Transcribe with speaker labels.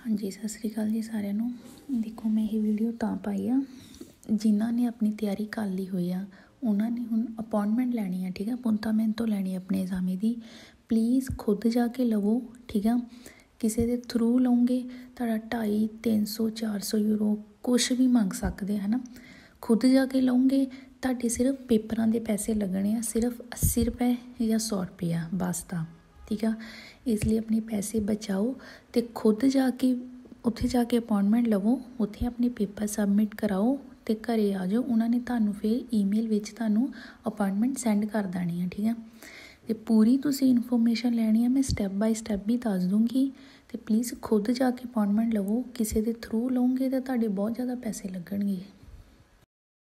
Speaker 1: हाँ जी, सत श्री अकाल जी सारिਆਂ ਨੂੰ। देखो मैं ये वीडियो ਤਾਂ ਪਾਈ ਆ ਜਿਨ੍ਹਾਂ ਨੇ ਆਪਣੀ ਤਿਆਰੀ ਕਰ ਲਈ ਹੋਈ ਆ ਉਹਨਾਂ ਨੇ ਹੁਣ ਅਪੋਇੰਟਮੈਂਟ ਲੈਣੀ ਆ। ਠੀਕ ਆ, ਅਪੁਆਇੰਟਮੈਂਟ ਤੋਂ ਲੈਣੀ ਆਪਣੇ ਐਗਜ਼ਾਮੇ ਦੀ। ਪਲੀਜ਼ ਖੁਦ ਜਾ ਕੇ ਲਵੋ। ਠੀਕ ਆ, ਕਿਸੇ ਦੇ ਥਰੂ ਲਓਗੇ ਤੁਹਾਡਾ 250, 300, 400 ਯੂਰੋ ਕੁਛ ਵੀ ਮੰਗ ਸਕਦੇ ਹੈ ਨਾ। ਖੁਦ ਜਾ ਕੇ ਲਓਗੇ ਤੁਹਾਡੇ ਸਿਰਫ ਪੇਪਰਾਂ ਦੇ ਪੈਸੇ ਲੱਗਣੇ ਆ, ਸਿਰਫ 80 ਰੁਪਏ ਜਾਂ 100 ਰੁਪਇਆ ਬਸ ਦਾ। ठीक है, इसलिए अपने पैसे बचाओ तो खुद जाके उत्थे जाके अपॉइंटमेंट लवो, उत्थे अपने पेपर सबमिट कराओ तो घरे आ जाओ। उन्होंने तुहानू फिर ईमेल विच तुहानू अपॉइंटमेंट सेंड कर देनी है। ठीक है, तो पूरी तुसी इन्फॉर्मेशन लैनी है, मैं स्टैप बाय स्टैप भी दस दूँगी। तो प्लीज़ खुद जाके अपॉइंटमेंट लवो, किसी के थ्रू लओगे तो तुहाडे बहुत ज़्यादा पैसे लगणगे।